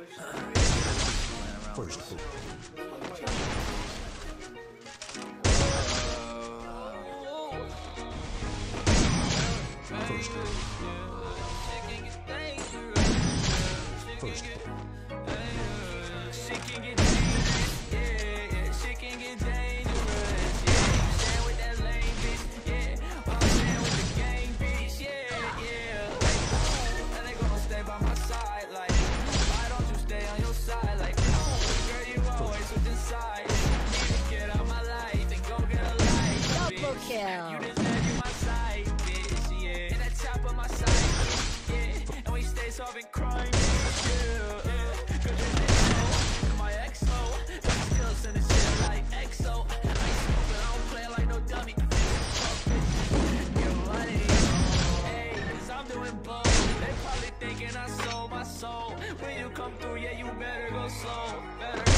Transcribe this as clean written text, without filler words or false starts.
First. First. First. She can get dangerous, yeah. She can get dangerous, yeah. You stand with that lame bitch, yeah. I'm stand with the gang bitch, yeah. And they gonna stay by my side, like, why don't you stay on your side, like, girl, you always switching sides. Need to get out my life and go get a life, Double bitch. kill. You deserve you my side, bitch, yeah. And that top of my side, yeah. And we stay solving crime, yeah. They probably thinking I sold my soul. When you come through, yeah, you better go slow. Better